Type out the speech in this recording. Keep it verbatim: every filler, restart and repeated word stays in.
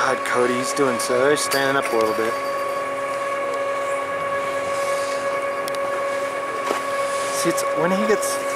God, Cody's doing so. He's standing up a little bit. See, it's when he gets